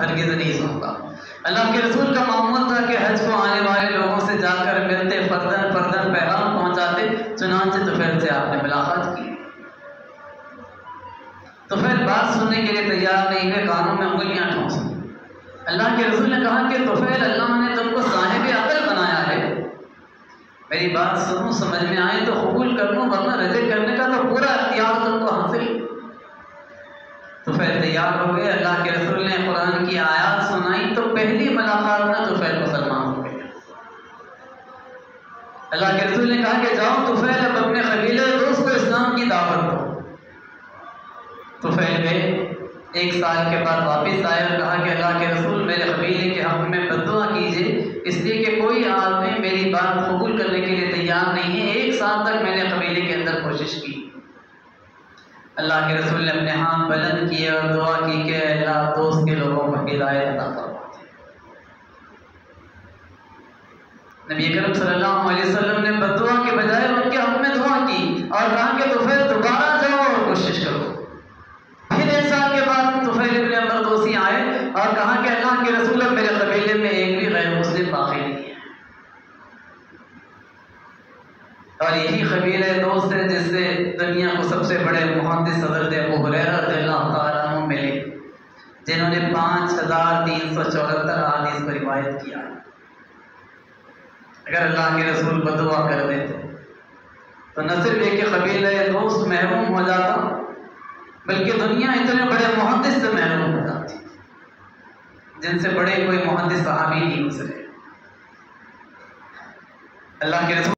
हरगिज़ नहीं सूखा। अल्लाह के रसूल का मामूल था कि हज को आने वाले लोगों से जाकर मिलते, फर्दन फर्दन पैगाम पहुंचाते। चुनांचे तुफैल से आपने मुलाकात की। तुफैल बात सुनने के लिए तैयार नहीं हुए, कानों में उंगलियां ठोंस। अल्लाह के रसूल ने कहा कि तुफैल, अल्लाह ने तुमको साहिब अकल बनाया है, मेरी बात सुनो, समझ में आए तो कबूल कर लो, वरना रिजेक्ट करने का तो पूरा इख्तियार तुमको हासिल। तुफैल तैयार हो गए। अल्लाह के रसूल ने कुरान की आयत सुनाई तो पहली मुलाकात में तुफैल मुसलमान हो गए। अल्लाह के रसूल ने कहा कि जाओ तुफैल, अब अपने कबीले दोस्त को इस्लाम की दावत दो। तुफैल गए, 1 साल के बाद वापस आए और कहा कि अल्लाह के रसूल, मेरे कबीले के हक़ में बद्दुआ कीजिए, इसलिए कि कोई आदमी मेरी बात कबूल करने के लिए तैयार नहीं है। 1 साल तक मैंने कबीले के अंदर कोशिश की। अल्लाह के रसूल ने अपने हाथ बुलंद किए और दुआ की कि अल्लाह दोस्त के लोगों को हिदायत अता फरमा। नबी अकरम सल्लल्लाहु अलैहि वसल्लम ने बद्दुआ के बजाय उनके हक़ में दुआ की और कहा कि तुफैल दोबारा जाओ और कोशिश करो। फिर 1 साल के बाद तुफैल इब्न अमर दोसी आए और कहा कि अल्लाह के रसूल, मेरे कबीले में एक भी गैर मुस्लिम बाकी नहीं है। और यही कबीले दोस्त है जिससे दुनिया को सबसे बड़े मुहद्दिस हज़रत अबू हुरैरा रज़ियल्लाहु तआला अन्हु मिले, जिन्होंने 5374 हदीस को रिवायत किया। अगर अल्लाह के रसूल बदुआ कर देते तो न सिर्फ एक कबीले दोस्त महरूम हो जाता, बल्कि दुनिया इतने बड़े मुहद्दिस से महरूम हो जाती, जिनसे बड़े कोई मुहद्दिस सहाबी नहीं गुजरे। अल्लाह के रसूल